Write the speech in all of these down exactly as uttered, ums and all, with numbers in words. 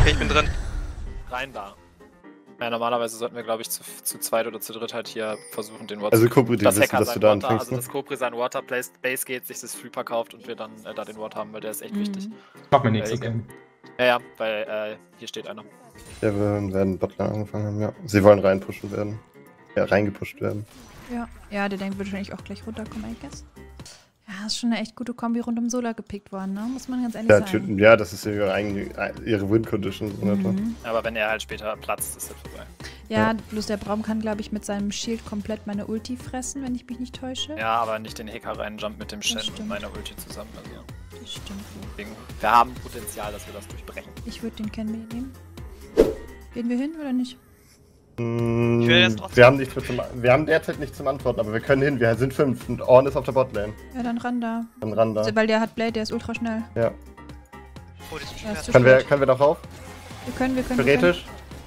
Okay, ich bin drin. Rein da. Ja, normalerweise sollten wir, glaube ich, zu, zu zweit oder zu dritt halt hier versuchen, den Water Also Cobri, die das wissen, Hacker dass sein du da Water, anfängst, also ne? dass Cobri sein Water Place Base geht, sich das Freeper kauft und wir dann äh, da den Water haben, weil der ist echt Mhm. wichtig. Mach mir nichts, Weil- okay. Ja, ja, weil äh, hier steht einer. Ja, wir werden Botlane angefangen haben, ja. Sie wollen reinpushen werden. Ja, reingepusht werden. Ja, ja, der denkt wahrscheinlich auch gleich runterkommen, I guess. Ja, ist schon eine echt gute Kombi rund um Solar gepickt worden, ne? Muss man ganz ehrlich Ja, sagen. tü- ja, das ist ihre eigene, ihre Win-Condition. So etwa. Mhm. Aber wenn er halt später platzt, ist das vorbei. Ja, Ja. bloß der Braum kann, glaube ich, mit seinem Shield komplett meine Ulti fressen, wenn ich mich nicht täusche. Ja, aber nicht den Hacker reinjumpt mit dem Shen und stimmt. meiner Ulti zusammen. Also Das stimmt. deswegen, wir haben Potenzial, dass wir das durchbrechen. Ich würde den Ken mitnehmen. Gehen wir hin oder nicht? Mm, Ich will jetzt trotzdem- wir, haben nicht zum, wir haben derzeit nicht zum Antworten, aber wir können hin. Wir sind fünf und Orn ist auf der Botlane. Ja, dann ran da. Dann ran da. Weil der hat Blade, der ist ultra schnell. Ja. Oh, die ist Ja, ist Schwert. zu Können wir, spät. können wir noch rauf? Wir können, wir können. Theoretisch?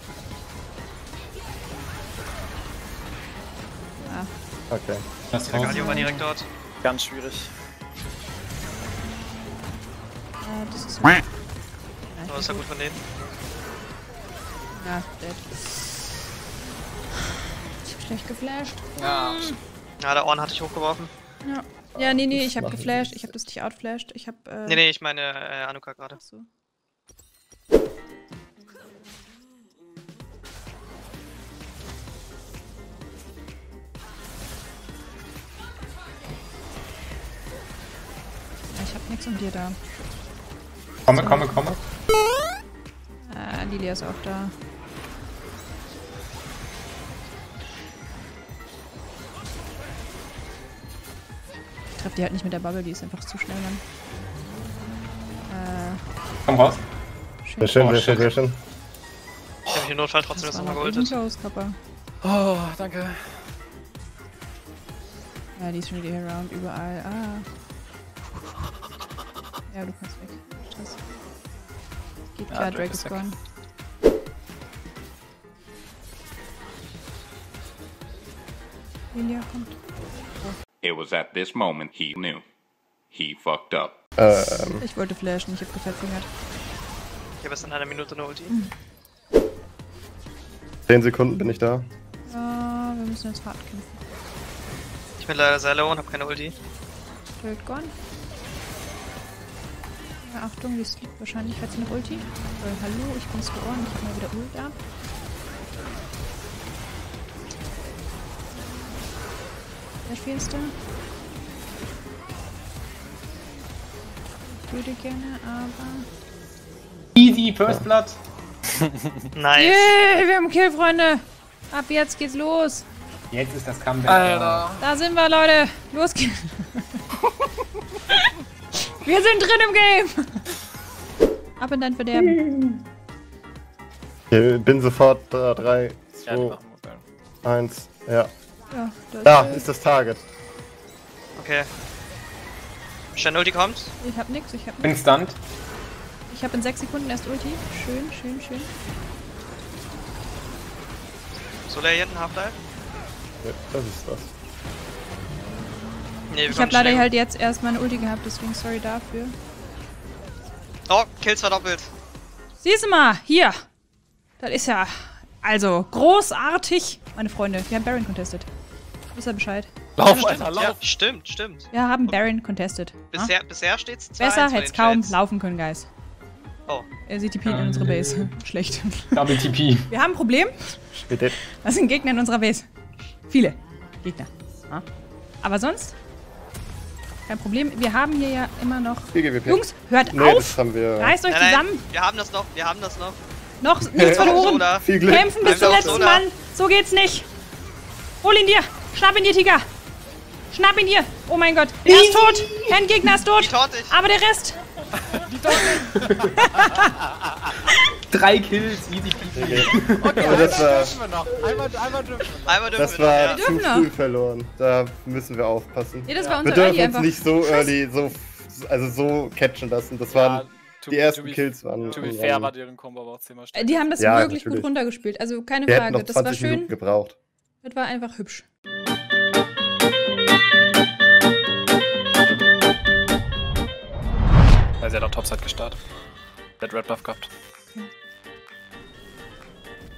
Wir können. Okay. Das Der raus. Galio war direkt dort. Ganz schwierig. Ah, äh, das ist. Oh, Ja, ist ja gut von denen. Ja, dead. Ich hab schlecht geflasht. Ja, Ja, der Ohren hatte ich hochgeworfen. Ja. Ja, nee, nee, Das ich hab machen geflasht. sie. Ich hab das nicht outflasht. Ich hab. Äh, Nee, nee, ich meine äh, Anuka gerade. Achso. Ja, ich hab nix um dir da. Komme, komme, komme. Äh, Lilia ist auch da. Ich treff die halt nicht mit der Bubble, die ist einfach zu schnell dann. Äh, Komm raus. Sehr schön, Oh, sehr schön, shit. sehr schön. Ich habe mich im Notfall trotzdem das jetzt war nochmal noch geholtet. close, Kappa. Oh, danke. Ja, die ist schon wieder hier around, überall. Ah. Ja, du kannst weg. Stress. Geht Ja, klar, Drake Drake ist ist weg. gone. Lilia kommt. It was at this moment he knew. He fucked up. Ähm, Ich wollte flashen, ich hab gefettfingert. Ich habe jetzt in einer Minute eine Ulti. zehn Sekunden bin ich da. Ja, wir müssen jetzt hart kämpfen. Ich bin leider sehr low und habe keine Ulti. Drake gone. Ja, Achtung, die sleept wahrscheinlich. Hat sie noch Ulti? Äh, hallo, ich bin's geboren, ich hab mal wieder Ult ab. Wer spielst du? Ich würde gerne, aber... Easy, First Blood. Nice. Yay, wir haben Kill, Freunde! Ab jetzt geht's los! Jetzt ist das Comeback. Alter. Da sind wir, Leute! Los geht's! Wir sind drin im Game! Ab in dein Verderben. Ich bin sofort da. drei, Ja, die zwei, machen wir. eins. Ja. Ja, da Da ist, ist das Target. Okay. Shen Ulti kommt. ich hab nix, ich hab Bin nix. stunned. Ich hab in sechs Sekunden erst Ulti. Schön, schön, schön. Solar hinten, Half-Life. Ja, das ist das. Nee, wir Ich kommen hab leider schnell. halt jetzt erst meine Ulti gehabt, deswegen sorry dafür. Oh, Kills verdoppelt. Siehst du mal, hier! Das ist ja, also, großartig! Meine Freunde, wir haben Baron contested. Wisst ihr Bescheid? Lauf, Stimmt, Alter, ja, lauf! stimmt, stimmt. Wir haben Baron contested. Ja? Bisher, bisher steht's zwei Besser eins bei hätte es den kaum Trades. laufen können, Guys. Oh. Er sieht die P in unsere Base. Schlecht. Double T P. Wir haben ein Problem. Bitte. Das sind Gegner in unserer Base. Viele Gegner. Ja. Aber sonst kein Problem. Wir haben hier ja immer noch... G G W P. Jungs, hört Nee, das auf! haben wir. Reißt euch Nein, nein, zusammen! wir haben das noch, wir haben das noch. Noch nichts verloren! Solar. Viel Glück. Kämpfen bis zum Einfach letzten Solar. Mann! So geht's nicht! Hol ihn dir! Schnapp ihn dir, Tiger! Schnapp ihn dir! Oh mein Gott! Er ist tot! Endgegner ist Die tot! torte ich. Aber der Rest! Drei Kills, easy peasy. Okay, Aber das war- dürfen wir noch. Einmal, einmal dürfen wir noch. Einmal dürfen Das wir noch, war ja. zu dürfen noch. früh verloren. Da müssen wir aufpassen. Ja, das war Wir unser dürfen Early uns einfach. nicht so early, so, also so catchen lassen. Das waren, Ja, to die be- ersten to be- Kills waren. To be waren- fair war deren Combo aber auch zehnmal Äh, stärker. Die haben das Ja, wirklich natürlich. gut runtergespielt. Also keine Wir hätten Frage. noch Das war zwanzig Minuten schön. gebraucht. Das war einfach hübsch. Weil sie hat auch Topside gestartet. Der hat Red Buff gehabt.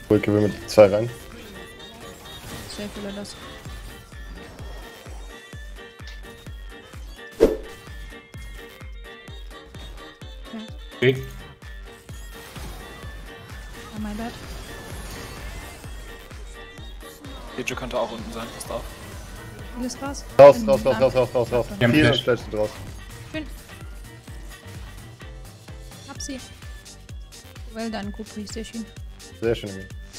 Brücke will mit zwei rein. Safe will er das. Weg. Oh my bad. Dejo könnte auch unten sein, passt auf. Alles raus? Raus, Ähm, raus, raus, ah, raus, raus, raus, raus. Wir haben Viel Flash. Flash sind raus. Schön. Hab sie. Well done, Kupri, sehr schön. Sehr schön.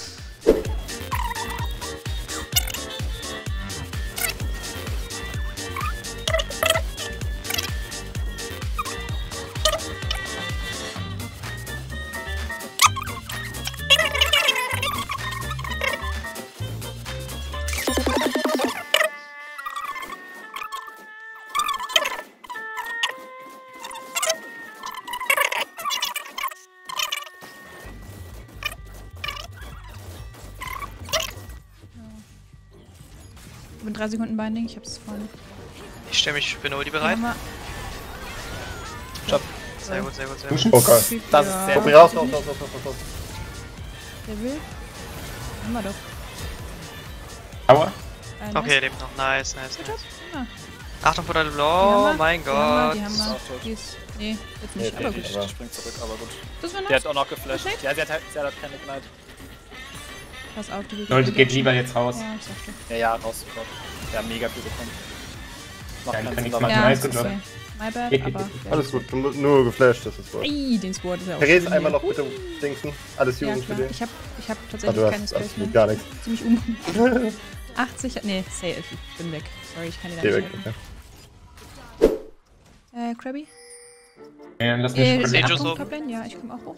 Ich bin drei Sekunden Binding, ich hab's vorhin. Ich stelle mich, ich bin Ulti bereit. Hammer. Job. Sehr gut, sehr gut, sehr gut. Pushen. Okay. Das ist sehr Komm, raus, raus, raus, raus, raus, raus. Der will? Haben wir doch. Tower. Äh, Okay, er lebt noch. Nice, nice, Good job. nice. Ah. Achtung vor der Die Blau, haben oh wir, mein die haben wir, Gott. Die haben ist wir. auch tot. Die ist. Nee, jetzt nicht, Nee, aber nee, gut. aber- Die springt zurück, aber gut. Das war Die nice. hat auch noch geflasht. Perfekt. Ja, sie hat, sie hat keine Ignite. Pass auf, die will Leute, geht lieber jetzt raus. Ja, ich sag schon. Ja, ja, raus sofort. Ja, mega viel bekommen. Macht Ja, keinen kann Sinn, nichts aber- machen. Ja, nice, ist good job. okay. My bad, Geht, geht, aber. geht. ja. Alles gut, du- nur geflasht, das ist wohl. Ey, den Sword ist ja auch. Verrätst schön einmal hier. noch bitte Dingsen. Alles Ja, Jugend für klar. dich. Ich hab, ich hab Ah, tatsächlich du keine hast Spells absolut mehr. gar nichts. Ziemlich um. achtzig, nee, safe. Ich bin weg. Sorry, ich kann dir da Geh nicht weg, helfen. okay. Äh, Krabby? Ja, lass Äh, mich. Seht ihr Achtung, so? Toplane? Ja, ich komm auch hoch.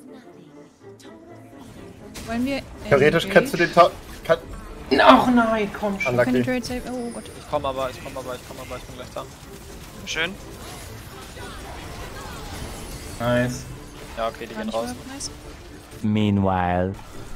Wollen wir. Theoretisch kannst du den Top. Kann, Ach nein, komm schon. Kann die unlucky. Turret save? Oh Gott. Ich komm aber, ich komm aber, ich komm aber, ich bin gleich da. Schön. Nice. Ja, okay, die War gehen nicht raus. überhaupt nice. Meanwhile.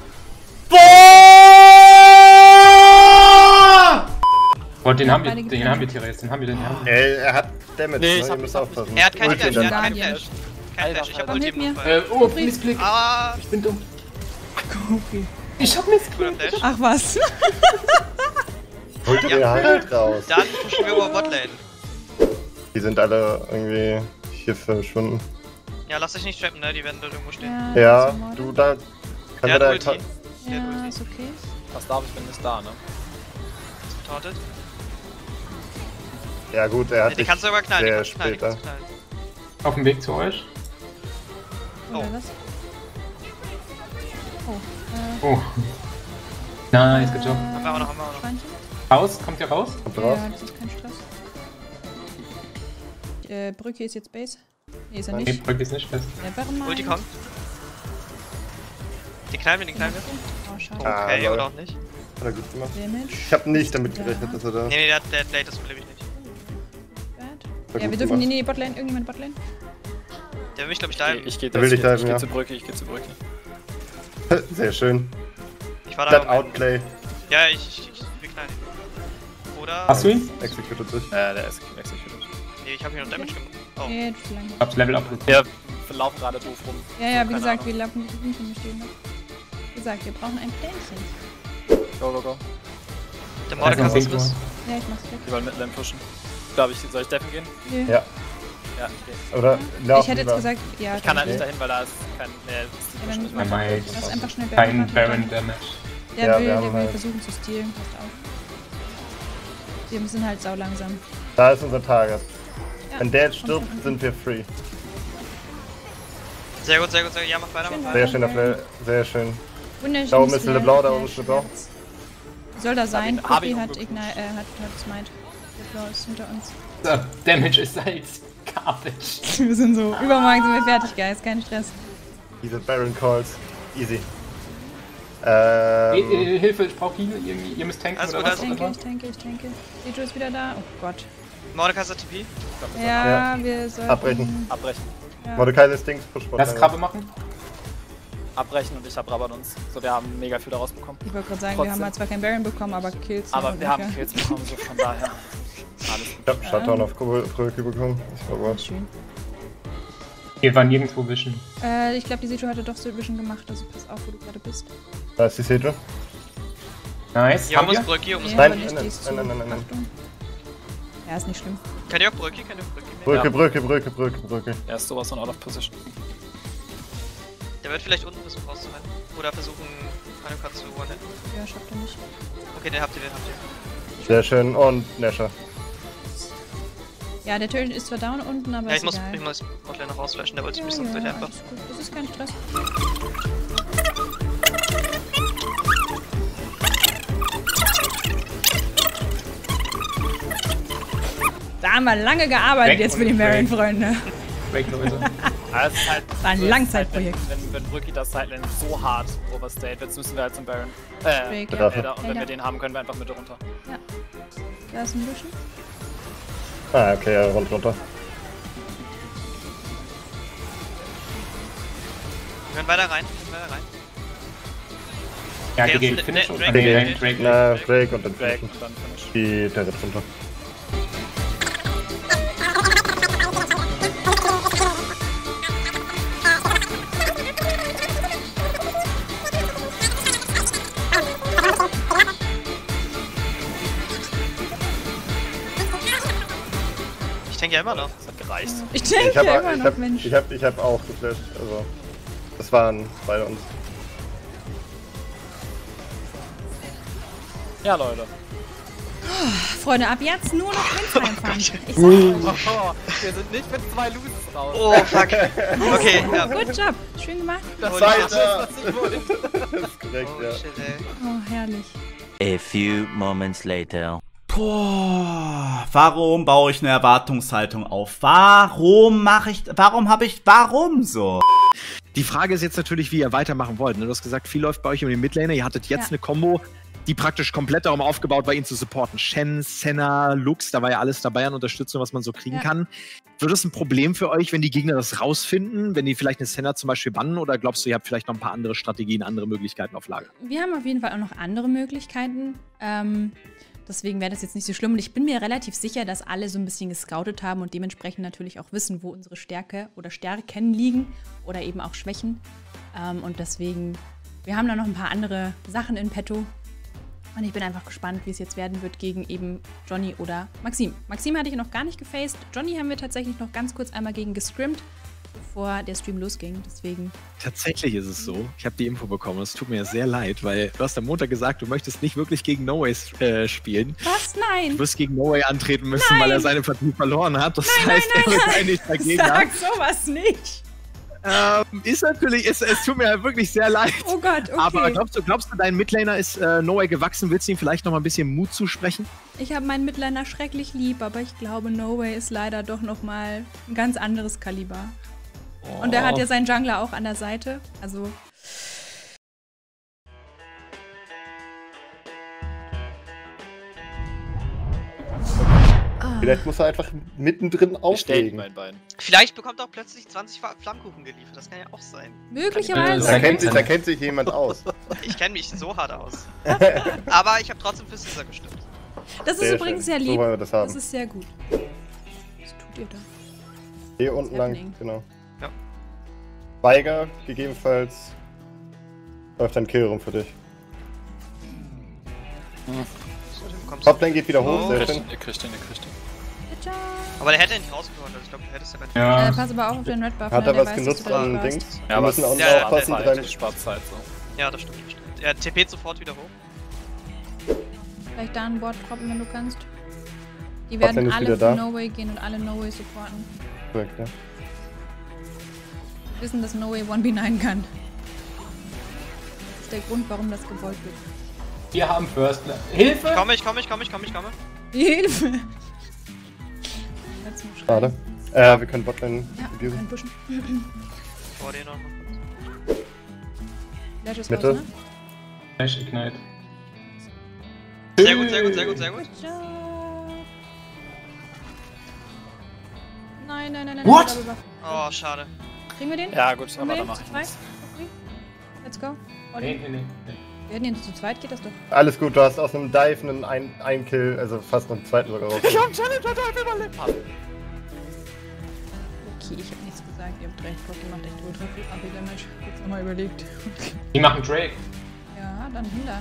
Oh, den haben wir, beide den haben wir, Therese, den haben wir, den haben wir. Ey, er hat Damage, Nee, ne? ich hab- Ihr müsst ich hab- aufpassen. Er hat keine Ulti Flash, dann. er hat keinen Guardian. Flash. Kein Alter, Flash, ich hab Alter. Ulti Hilf mir. im Fall. Äh, oh, Missblick. Ah, Ich bin dumm. Okay. Ich hab Missblick. guter Flash. Ach was. Holt ihr den halt raus. Dann pushen wir über Botlane. Die sind alle irgendwie hier verschwunden. Ja, lass dich nicht trappen, ne? Die werden dort irgendwo stehen. Ja, Ja, das ist ein du Mord. da. Kann Der er hat da. Ulti. Der hat Ja, Ulti. ist okay. Was darf ich, bin nicht da, ne? Taunted. Ja, gut, er hat Die dich kannst du aber knallen, die sehr kannst du knallen, die spät da. kannst du knallen. Auf dem Weg zu euch. Oder Oh. was? Oh, äh. Oh. Nice, good job. Haben wir auch noch, haben wir auch noch. Schweinchen? Raus, kommt ihr raus? Kommt raus. Ja, das ist kein Stress. Äh, Brücke ist jetzt Base. Nee, ist er Nee, nicht. Brücke ist nicht fest. Nevermind. Ulti kommt. Die knallen wir, die knallen wir. Oh, schade. Ah, Okay, lol. oder auch nicht. Hat er gut gemacht. Damage. Ich hab nicht damit gerechnet, dass er da. Nee, nee, der, der Blade, das will ich nicht. Bad. Hat Ja, gut wir dürfen. Nee, gemacht. nee, Botlane. Irgendjemand Botlane. Der will mich, glaube ich, Ich, diven. ich geh, Da will ich, ich geh- ich diven, geh ja. zur Brücke, ich geh zur Brücke. Sehr schön. Ich war da. That aber- Outplay. Ja, ich, ich, ich will knallen. Oder. Hast du ihn? Executed sich. Ja, der ist executed. Nee, ich hab hier noch Damage gemacht. Oh. Nee, du bist zu lang. Hab's Level up. Wir laufen gerade doof rum. Ja, ja, wie Keine gesagt, Ahnung. wir laufen nicht hinten, wir stehen noch. Wie gesagt, wir brauchen ein Plänchen. Go, go, go. Der Da ist noch Mordecai ist Pink was. Ja, ich mach's weg. Die wollen Midlane pushen. Glaube ich, soll ich deffen gehen? Nö. Ja. Ja, ich geh. Oder Ich lauf hätte jetzt lieber. gesagt, ja. Ich kann halt Nee. nicht dahin, weil da ist kein. Nee, das ist die Ja, pushen dann nicht Mein mehr. Mike. Lass einfach schnell Kein machen, Baron dann- Damage. Der Ja, will, wir der haben will halt- versuchen zu stealen. Passt auf. Wir sind halt sau langsam. Da ist unser Target. Ja, Wenn der jetzt kommt stirbt, von sind wir free. Sehr gut, sehr gut, sehr gut. Ja, mach weiter, Schön, mach Sehr weiter. schöner Play. Sehr schön. Wunderschön. Da oben ist Le Blanc, da oben ist Le Blanc. Soll da sein? Hab ich- hab ich Poppy hat, umgeguckt. Igni äh, hat, hat Smite. Le Blanc ist hinter uns. So, Damage ist als Garbage. Wir sind so. Übermorgen sind wir fertig, Guys. Kein Stress. Diese Baron Calls. Easy. Äh, Ähm, äh, Hilfe, ich brauch Heal. Irgendwie, ihr müsst tanken Alles oder gut, was? Ich alles auch tanke, immer. ich tanke, ich tanke. Dejo ist wieder da. Oh Gott. Mordecai ist der T P. Ja, wir sollten... Abbrechen. Abbrechen. Ja. Mordecai ist Dings, push bot. Lass Krabbe machen. Abbrechen und ich hab Rabatt uns. So, wir haben mega viel daraus bekommen. Ich wollte gerade sagen, wir Trotzdem. haben halt zwar keinen Baron bekommen, aber Kills. Aber sind wir lecker. haben Kills bekommen, so von daher. Alles gut. Ich hab Shutdown auf Brücke bekommen. Ich war gut. Schön. Hier war nirgendwo Vision. Äh, ich glaube, die Seju hatte doch so Vision gemacht, also pass auf, wo du gerade bist. Da ist die Seju. Nice. Hier Haben muss wir? Brücke, hier muss Nee, Nein, aber nicht, nein, die ist nein, zu. nein, nein, nein. Achtung. Ja, ist nicht schlimm. Kann ich auch Brücke? Kann ich auch Brücke? Brücke, Ja. Brücke, Brücke, Brücke, Brücke. Er ist sowas von out of position. Der wird vielleicht unten versuchen rauszurennen. Oder versuchen, Hanukkah zu one-hitten. Ja, schafft er nicht. Okay, den habt ihr, den habt ihr. Sehr schön. Und Nesher. Ja, der Turret ist zwar down unten, aber Ja, ich ist muss, egal. ich muss Botlane noch rausflashen, der wollte Ja, mich sonst ja, durch einfach. alles gut. Das ist kein Stress. Da haben wir lange gearbeitet Weg jetzt für und die weg. Marion-Freunde. Break Noise. Ja, es ist halt, war ein so ist Langzeitprojekt. Halt, wenn, wenn, wenn Brücki das Sideline so hart overstayt, jetzt müssen wir halt zum Baron. Äh, Drake, der ja. Elder. Und wenn Elder. wir den haben, können wir einfach Mitte runter. Da ist ein Vision. Ah, okay, ja, rund runter. Wir können weiter rein, wir können weiter rein. Ja, Okay, die gehen jetzt- Finish. ne- und- Drake, Nee, Drake, nee, Drake. Na, Drake und dann Drake Finish. und dann Finish. Die Territ runter. Ich denke ja immer noch. Das hat gereicht. Ich denke Ich habe immer ich noch, hab, Mensch. ich hab, ich hab auch geflasht. Also, das waren beide uns. Ja, Leute. Freunde, ab jetzt nur noch Wins reinfahren. Ich sag's euch. Oh, wir sind nicht mit zwei Loses raus. Oh, fuck. Okay, ja. Good job. Schön gemacht. Das Holy war shit. das, was ich wollte. Das ist korrekt, Oh ja. shit, ey. Oh, herrlich. A few moments later. Boah, warum baue ich eine Erwartungshaltung auf? Warum mache ich, warum habe ich, warum so? Die Frage ist jetzt natürlich, wie ihr weitermachen wollt. Ne? Du hast gesagt, viel läuft bei euch um den Midlaner. Ihr hattet jetzt Ja. eine Combo, die praktisch komplett darum aufgebaut war, ihn zu supporten. Shen, Senna, Lux, da war ja alles dabei an Unterstützung, was man so kriegen Ja. kann. Wird es ein Problem für euch, wenn die Gegner das rausfinden, wenn die vielleicht eine Senna zum Beispiel bannen? Oder glaubst du, ihr habt vielleicht noch ein paar andere Strategien, andere Möglichkeiten auf Lager? Wir haben auf jeden Fall auch noch andere Möglichkeiten. Ähm, deswegen wäre das jetzt nicht so schlimm. Und ich bin mir relativ sicher, dass alle so ein bisschen gescoutet haben und dementsprechend natürlich auch wissen, wo unsere Stärke oder Stärken liegen oder eben auch Schwächen. Ähm, und deswegen, wir haben da noch ein paar andere Sachen in petto. Und ich bin einfach gespannt, wie es jetzt werden wird gegen eben Johnny oder Maxim. Maxim hatte ich noch gar nicht gefaced. Johnny haben wir tatsächlich noch ganz kurz einmal gegen gescrimmt, bevor der Stream losging. Deswegen. Tatsächlich ist es so. Ich habe die Info bekommen. Es tut mir sehr leid, weil du hast am Montag gesagt, du möchtest nicht wirklich gegen No Way äh, spielen. Was? Du Nein! wirst gegen No Way antreten müssen, Nein. weil er seine Partie verloren hat. Das Nein, heißt, nein, er wird nein, eigentlich dagegen. Sag sowas nicht! Ähm, ist natürlich, es, es tut mir halt wirklich sehr leid. Oh Gott, okay. Aber glaubst du, glaubst du, dein Midlaner ist äh, No Way gewachsen? Willst du ihm vielleicht noch mal ein bisschen Mut zusprechen? Ich habe meinen Midliner schrecklich lieb, aber ich glaube, No Way ist leider doch nochmal ein ganz anderes Kaliber. Und er hat ja seinen Jungler auch an der Seite. Also. Ah. Vielleicht muss er einfach mittendrin Ich stell ihm auflegen. mein Bein. Vielleicht bekommt er auch plötzlich zwanzig Fa- Flammkuchen geliefert, das kann ja auch sein. Möglicherweise. Da kennt sich, da kennt sich jemand aus. Ich kenne mich so hart aus. Aber ich habe trotzdem für Caesar gestimmt. Das ist Sehr übrigens schön. sehr So lieb. wollen wir das haben. Das ist sehr gut. Was tut ihr da? Hier unten lang, happening? genau. Ja. Weiger, gegebenenfalls läuft ein Kill rum für dich. So, den bekommst Toplane geht wieder hoch, Oh. sehr Ihr kriegt schön. ihn, ihr kriegt ihn, ihr kriegt ihn. Good job. Aber der hätte ihn nicht rausgeholt, also ich glaube, du hättest ja gar nicht. Ja. Äh, pass aber auch auf den Red Buff. Hat ne? er Der was weiß, genutzt dass du da an warst. Dings? Ja, Wir aber müssen auch ja, ja, aufpassen. Zeit, drei- das spart Zeit so. Ja, das stimmt, das stimmt. Er T P sofort wieder hoch. Vielleicht da ein Board droppen, wenn du kannst. Die Botlane werden ist alle wieder für da. No Way gehen und alle No Way supporten. Korrekt, ja. Wir wissen, dass No Way eins B neun kann. Das ist der Grund, warum das gewollt wird. Wir haben First. Hilfe! Ich komme, ich komme, ich komme, ich komme, ich komme. Hilfe! Jetzt mal Schade. schreien. Äh, wir können Botlane Ja, wir abusen. können pushen. Vor dir noch. Flash ist Mitte. raus, ne? Flash Ignite. Sehr gut, sehr gut, sehr gut, sehr gut. Good job. Nein, nein, nein, nein. What? Double buff. Oh, schade. Kriegen wir den? Ja, gut, Kriegen wir aber dann den? mach Zu ich zweit? nichts. Okay. Let's go. All Nee, in. nee, nee. nee. Wir hätten ihn zu zweit, geht das doch. Alles gut, du hast aus einem Dive einen ein, ein Kill, also fast noch einen zweiten sogar raus. Ich hab Challenge heute überlebt. okay, ich habe nichts gesagt. Ihr habt recht, Pocky macht echt ultra viel A P Damage. Jetzt nochmal überlegt. Die machen Drake. Ja, dann hinter.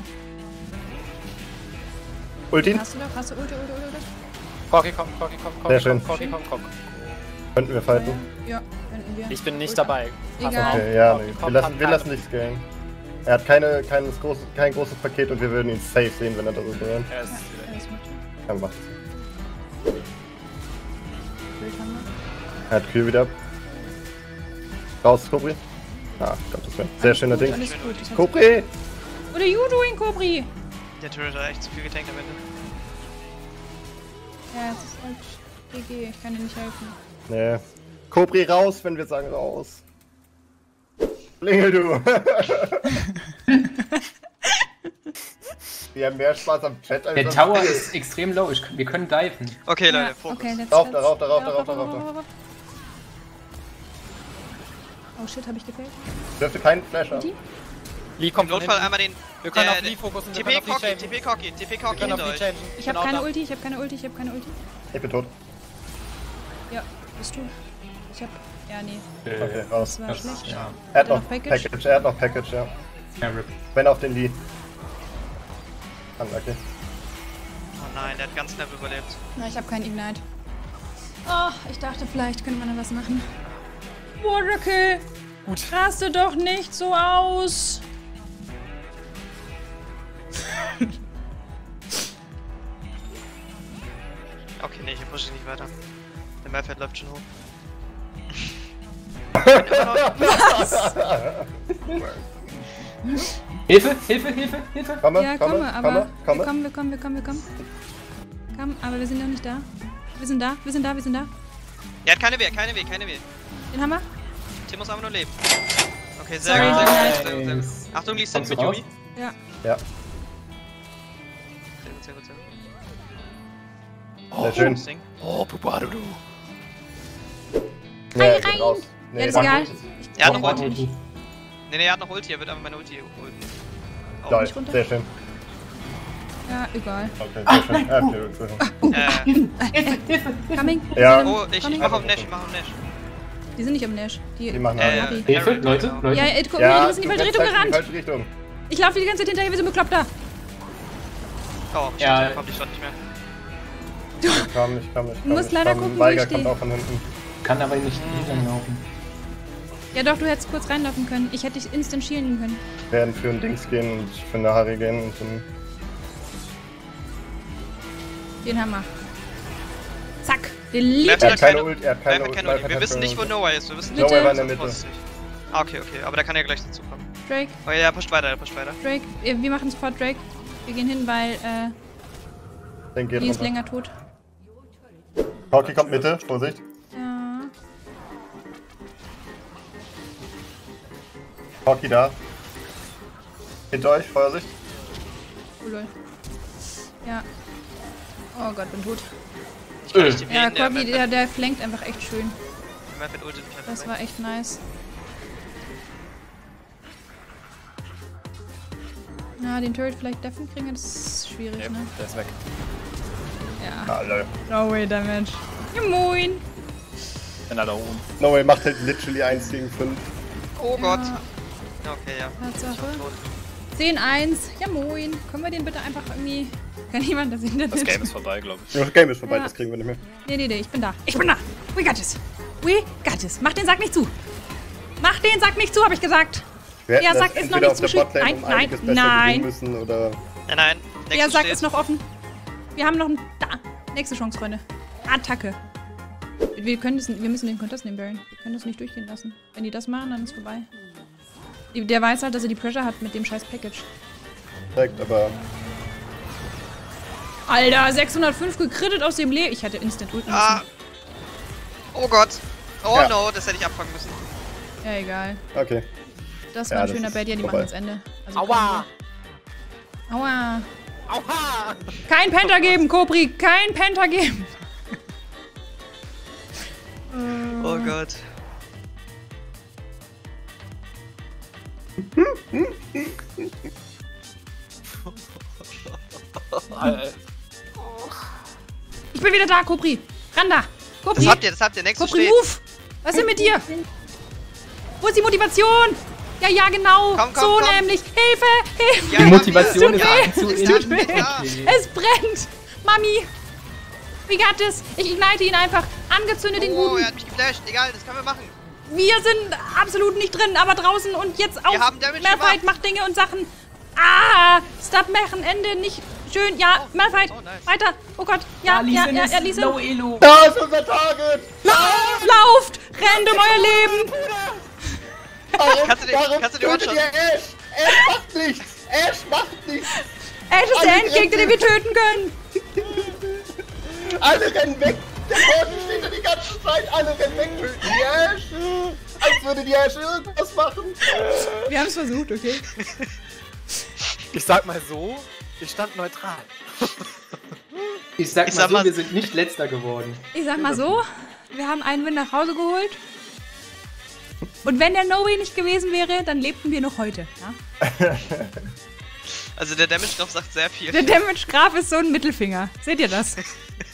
Ulti? Hast du doch? Hast du Ulti, Ulti, Ulti, Ulti? Corki, komm, Corki, komm, Sehr Corki, schön. komm, Corki, komm, komm. Könnten wir fighten? Ja, könnten wir. Ich bin nicht Ulti. dabei. Pass Egal. auf. Okay, ja, Corki, nee. komm, Wir lassen, komm, wir komm. lassen nicht scalen. Er hat keine, kein, großes, kein großes Paket und wir würden ihn safe sehen, wenn er da so drin. Er ist Ja, wieder. alles mit. Ja, macht Bild haben wir. Er hat Kühe wieder. Raus, Kobri. Ah, Gott, das wäre sehr schöner Ding. Alles gut. ich hab's- Kobri! What are you doing, Kobri? Der Turret hat echt zu viel getankt am Ende. Ja, es ist halt G G. Ich kann dir nicht helfen. Nee. Kobri raus, wenn wir sagen raus. Klingel du! Wir haben mehr Spaß am Chat als Der am Tower Spiel. ist extrem low. Ich, wir können diven. Okay, Leute, Ja, Fokus. okay, let's, Rauf, let's, darauf, darauf, ja, darauf, darauf, darauf. Oh shit, hab ich gefällt? Dürfte keinen Flash haben. Ulti? Lee Im kommt von Notfall hinten. einmal den... Wir können der- auf Lee fokussen, wir T P können auf Lee Cocky, changen. T P Cocky, T P Wir Cocky können auf hinter Lee euch. changen. Ich bin hab auch keine da. Ulti, ich hab keine Ulti, ich hab keine Ulti. Ich bin tot. Ja, bist du. Ich hab. Ja, nee, Okay, Äh, raus. das war das- schlecht. ja. Er hat Hat er noch noch Package? Package? Er hat noch Package, ja. Ja, rip. Wenn auf den Lee. Unlucky. Oh nein, der hat ganz knapp überlebt. Na, ich hab keinen Ignite. Oh, ich dachte, vielleicht könnte man da was machen. Waterkill! Gut. Raste doch nicht so aus! Okay, nee, hier pushe ich nicht weiter. Der Malphite läuft schon hoch. Hilfe, Hilfe, Hilfe, Hilfe. Komme, Ja, komme, komme, aber. komme, Wir komme. kommen, wir kommen, wir kommen, wir kommen. Komm, aber wir sind noch nicht da. Wir sind da, wir sind da, wir sind da. Er hat keine Wehr, keine Wehr, keine Wehr. Den haben wir. Tim muss aber nur leben. Okay, sehr Sorry, gut, sehr gut, nice. sehr gut, sehr gut. Achtung, Lee Sin Kommst du mit raus? Yumi. Ja. Ja, Sehr gut, sehr gut, sehr gut. sehr schön. Das Ding. Oh, Bubadudu. Ja, er rein. geht raus. Nee, Ja, das ist das- egal. Er hat noch Warte, Ulti. Ulti. Nee, nee, er hat noch Ulti, er wird aber meine Ulti holen. Oh, Lol, nicht runter? sehr schön. Ja, egal. Okay, sehr schön. Ja, okay, okay. äh, Coming. Ja. oh, ich, ich Coming. mach auf Nash, ich mach auf Nash. Die sind nicht am Nash. Die, Die machen Äh, alle. Harry. Hilfe, Harry, Leute, genau. Leute. Ja, ey, guck, Ja, wir sind in die du falsche rennst Richtung halt in die gerannt. falsche Richtung. Ich laufe die ganze Zeit hinterher wie so ein Bekloppter. Oh, shit, Ja. ja. kommt die Shot nicht mehr. Ich komm, ich komm, ich komm. Du musst ich leider komm. gucken, wo Weiger ich kommt steh. auch von hinten. Kann aber nicht hinten laufen. Ja doch, du hättest kurz reinlaufen können. Ich hätte dich instant shielden können. Wir werden für ein Dings gehen und für eine Harry gehen und dann. Den haben wir. Zack. Den liegt Left Er hat hat keine keine Ult, er hat keine Keine, Ult. keine Malphite Ulti. Wir hat wissen keine nicht, wo Ult. Noah ist. Wir wissen Noah nicht, war in der wo Mitte. ist. Ah, okay, okay. Aber der kann ja gleich dazu kommen. Drake, Oh ja, er pusht weiter, er pusht weiter. Drake. äh, Wir machen sofort Drake. Wir gehen hin, weil äh, Den geht die ist runter. länger tot. Corki kommt Mitte, Vorsicht. Ja. Corki da. Hinter euch, Vorsicht. Oh lol. Ja. Oh Gott, bin tot. Ich kann nicht die Ja, Wehen, der Corby, der, der flankt einfach echt schön. Malphite ultet mich einfach Das weg. war echt nice. Na, den Turret vielleicht deffen kriegen, das ist schwierig, Ja, ne? der ist weg. Ja. Ah, lol. No way damage. Ja, moin. Bin alle oben. No way macht halt literally eins gegen fünf. Oh Gott. Ja, Ja, okay, ja. Tatsache. Ich bin tot. zehn eins. Ja, moin. Können wir den bitte einfach irgendwie... Kann jemand das Internet? Das Game ist vorbei, glaube ich. Das Game ist vorbei, Ja. das kriegen wir nicht mehr. Nee, nee, nee, ich bin da. Ich bin da. We got this. We got this. Mach den Sack nicht zu. Mach den Sack nicht zu, habe ich gesagt. Wir hätten Der das Sack ist noch entweder nicht auf der zugeschickt. Botlane Nein, um nein, einiges besser nein. gewinnen müssen oder. Nein, nein. Der Nexus Sack steht. ist noch offen. Wir haben noch einen... Da. Nächste Chance, Freunde. Attacke. Wir, können das, wir müssen den Contest nehmen, Baron. Wir können das nicht durchgehen lassen. Wenn die das machen, dann ist vorbei. Die- Der weiß halt, dass er die Pressure hat mit dem scheiß Package. Direkt, aber. Alter, sechshundertfünf gekrittet aus dem Leben. Ich hätte instant ulten müssen. Ah. Oh Gott. Oh Ja. no, das hätte ich abfangen müssen. Ja, egal. Okay. Das Ja, war ein das schöner ist Bad, ja, die vorbei. machen jetzt Ende. Also Aua! Aua. Aua! Kein Penta geben, Kobri. Kein Penta geben. Oh Gott. Ich bin wieder da, Kobri. Ran da. Kobri. Das habt ihr, das habt ihr. Nexus Kobri, steht. move. Was ist denn mit dir? Wo ist die Motivation? Ja, ja, genau. Komm, komm, so komm. nämlich. Hilfe, Hilfe. Ja, Die Motivation es ist tut weh. zu Es tut weh. Okay. Es brennt. Mami. We got this. Ich ignite ihn einfach. Angezündet den Oh, Guten. er hat mich geflasht. Egal, das können wir machen. Wir sind absolut nicht drin, aber draußen und jetzt auch. haben Damage Malphite gemacht. macht Dinge und Sachen. Ah, Stop machen, Ende nicht schön. Ja, Oh, Malphite, oh, nice. weiter. Oh Gott, ja, ja, ja, ja, Lee Sin. Low Elo. Da ist unser Target! Lauft, rennt um euer Leben. Warum, Kannst du den- warum kannst du den tötet one-shotten? ihr Ash? Ash macht nichts! Ash macht nichts! Ash ist der Endgegner, den wir töten können. Alle rennen weg! Der Gordon steht da die ganze Zeit! Alle rennen weg! Töten die Ash! Als würde die Ash irgendwas machen! Wir haben es versucht, okay? Ich sag mal so, ich stand neutral. Ich sag Ich mal sag so, mal- wir sind nicht letzter geworden. Ich sag mal so, wir haben einen Win nach Hause geholt. Und wenn der No Way nicht gewesen wäre, dann lebten wir noch heute. Ja? Also der Damage-Graph sagt sehr viel. Der Damage-Graph ist so ein Mittelfinger. Seht ihr das?